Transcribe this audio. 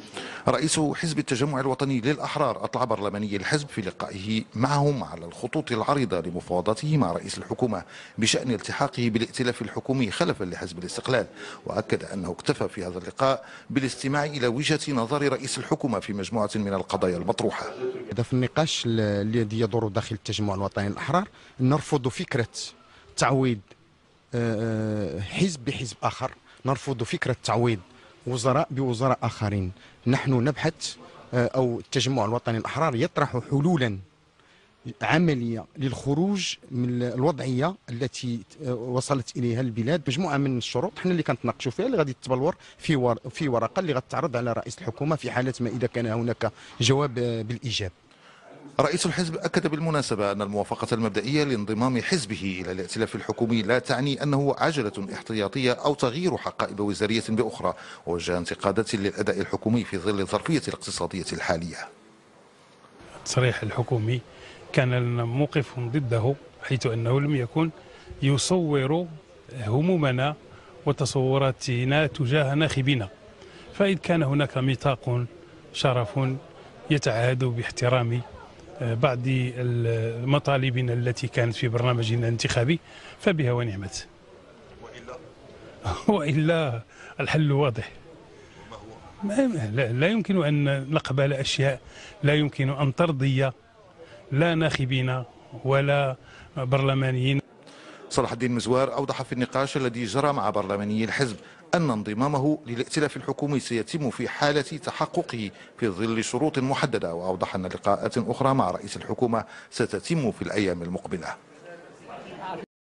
رئيس حزب التجمع الوطني للأحرار أطلع برلماني الحزب في لقائه معهم على الخطوط العريضة لمفاوضاته مع رئيس الحكومة بشأن التحاقه بالائتلاف الحكومي خلفا لحزب الاستقلال، وأكد أنه اكتفى في هذا اللقاء بالاستماع إلى وجهة نظر رئيس الحكومة في مجموعة من القضايا المطروحة. هذا في النقاش الذي يدور داخل التجمع الوطني للأحرار نرفض فكرة تعويض حزب بحزب آخر، نرفض فكرة تعويض وزراء بوزراء آخرين. نحن نبحث أو التجمع الوطني الأحرار يطرح حلولا عملية للخروج من الوضعية التي وصلت إليها البلاد. مجموعة من الشروط حنا اللي كنتناقشوا فيها اللي غادي تتبلور في ورقة اللي غتعرض على رئيس الحكومة في حالة ما إذا كان هناك جواب بالإيجاب. رئيس الحزب أكد بالمناسبة أن الموافقة المبدئية لانضمام حزبه إلى الائتلاف الحكومي لا تعني أنه عجلة احتياطية أو تغيير حقائب وزارية بأخرى، ووجه انتقادات للأداء الحكومي في ظل الظرفية الاقتصادية الحالية. التصريح الحكومي كان لنا موقف ضده، حيث أنه لم يكن يصور همومنا وتصوراتنا تجاه ناخبنا، فإذ كان هناك ميثاق شرف يتعهد باحترام بعض مطالبنا التي كانت في برنامجنا الانتخابي فبها ونعمت، وإلا الحل واضح. لا يمكن أن نقبل أشياء لا يمكن أن ترضي لا ناخبين ولا برلمانيين. صلاح الدين مزوار أوضح في النقاش الذي جرى مع برلماني الحزب أن انضمامه للائتلاف الحكومي سيتم في حالة تحققه في ظل شروط محددة، وأوضح أن لقاءات أخرى مع رئيس الحكومة ستتم في الأيام المقبلة.